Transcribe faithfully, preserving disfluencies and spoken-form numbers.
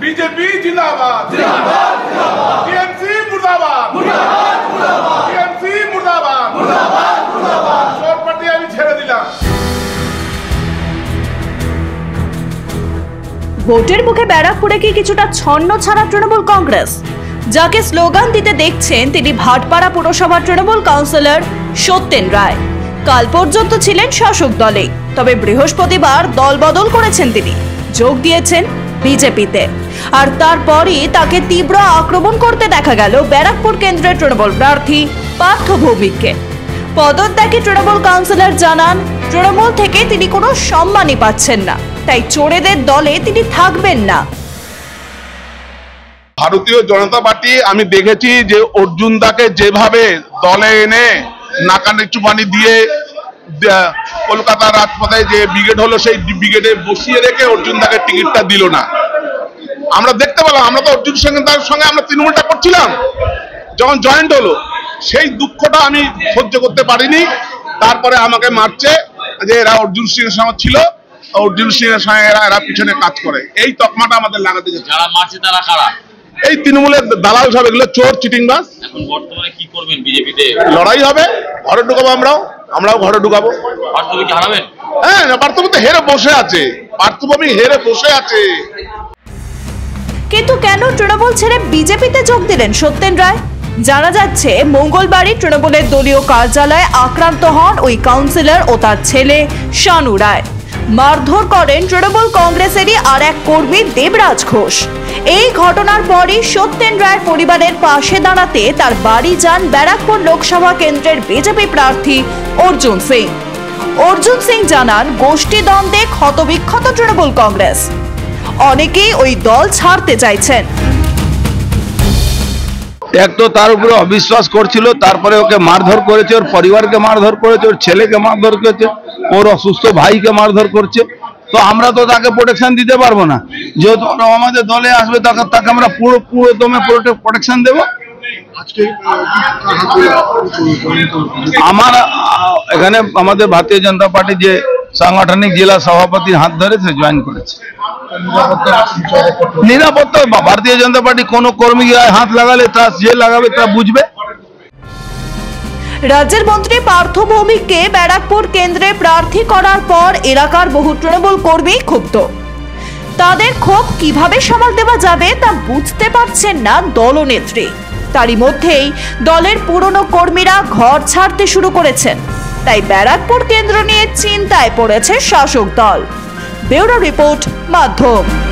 BJP जिंदाबाद जिंदाबाद जिंदाबाद टीएमसी मुर्दाबाद मुर्दाबाद मुर्दाबाद टीएमसी मुर्दाबाद मुर्दाबाद मुर्दाबाद চোরপাটি আমি ছেড়ে দিলাম। ভোটের মুখে ব্যারাকপুরে কি কিছুটা ছন্ন ছাড়া তৃণমূল কংগ্রেস? যাকে স্লোগান দিতে দেখছেন তিনি ভাটপাড়া পুরসভার তৃণমূল কাউন্সিলর সত্যেন রায়। কাল পর্যন্ত ছিলেন শাসক দলে, তবে বৃহস্পতিবার দল বদল করেছেন তিনি, যোগ দিয়েছেন বিজেপিতে। আর তারপরই তাকে তীব্র আক্রমণ করতে দেখা গেল ব্যারাকপুর কেন্দ্রের তৃণমূল প্রার্থী পার্থ ভৌমিককে। পদত্যাগী তৃণমূল কাউন্সিলর জানান, তৃণমূল থেকে তিনি কোনো সম্মানই পাচ্ছেন না, তাই চোরেদের দলে তিনি থাকবেন না। ভারতীয় জনতা পার্টি আমি দেখেছি যে অর্জুন দাকে যেভাবে দলে এনে নাকানে চুপানি দিয়ে কলকাতা রাজপথে যে ব্রিগেড হলো সেই ব্রিগেডে বসিয়ে রেখে অর্জুন দাকে টিকিটটা দিল না। আমরা দেখতে পেলাম, আমরা তো অর্জুন সঙ্গে তার সঙ্গে আমরা তৃণমূলটা করছিলাম, যখন জয়েন্ট হলো সেই দুঃখটা আমি সহ্য করতে পারিনি। তারপরে আমাকে মারছে যে এরা অর্জুন সিং এর সঙ্গে ছিল, অর্জুন সিং এর সঙ্গে এরা এরা পিছনে কাজ করে, এই তকমাটা আমাদের লাগাতে গেছে। যারা মারছে তারা কারা? এই তৃণমূলের দালাল সব, এগুলো চোর চিটিংবাজ। এখন বর্তমানে কি করবেন? বিজেপিতে লড়াই হবে, ঘরে ঢুকাবো, আমরাও আমরাও ঘরে ঢুকাবো। পার্থভূমিকে হারাবেন? হ্যাঁ, পার্থভূমি তো হেরে বসে আছে, পার্থভূমি হেরে বসে আছে। কিন্তু কেন তৃণমূল ছেড়ে বিজেপিতে যোগ দিলেন সত্যেন রায়? জানা যাচ্ছে মঙ্গলবারই তৃণমূলের দলীয় কার্যালয়ে আক্রান্ত হন ওই কাউন্সিলর ও তার ছেলে শানু রায়। মারধর করেন তৃণমূল কংগ্রেসেরই আর এক কর্মী দেবরাজ ঘোষ। এই ঘটনার পরই সত্যেন রায়ের পরিবারের পাশে দাঁড়াতে তার বাড়ি যান ব্যারাকপুর লোকসভা কেন্দ্রের বিজেপি প্রার্থী অর্জুন সিং। অর্জুন সিং জানান, গোষ্ঠী দ্বন্দ্বে ক্ষতবিক্ষত তৃণমূল কংগ্রেস, অনেকেই ওই দল ছাড়তে চাইছেন। এক তো তার উপরে অবিশ্বাস করছিল, তারপরে ওকে মারধর করেছে, ওর পরিবারকে মারধর করেছে, ওর ছেলেকে মারধর করেছে, ওর অসুস্থ ভাইকে মারধর করছে। তো আমরা তো তাকে প্রোটেকশন দিতে পারবো না, যেহেতু আমাদের দলে আসবে তাকে তাকে আমরা পুরো পুরো দমে প্রোটেকশন দেবো। আমার এখানে আমাদের ভারতীয় জনতা পার্টি যে সাংগঠনিক জেলা সভাপতির হাত ধরে সে জয়েন করেছে। নিরাপত্তা ভারতীয় জনতা পার্টি কোন কর্মী হাত লাগালে তা যে লাগাবে তা বুঝবে। রাজ্যের মন্ত্রী পার্থ ভৌমিককে ব্যারাকপুর কেন্দ্রে প্রার্থী করার পর এলাকার বহু তৃণমূল কর্মী ক্ষুব্ধ। তাদের ক্ষোভ কিভাবে সামাল দেওয়া যাবে তা বুঝতে পারছেন না দলনেত্রী। তারই মধ্যেই দলের পুরনো কর্মীরা ঘর ছাড়তে শুরু করেছেন, তাই ব্যারাকপুর কেন্দ্র নিয়ে চিন্তায় পড়েছে শাসক দল। ব্যুরো রিপোর্ট, মাধ্যম।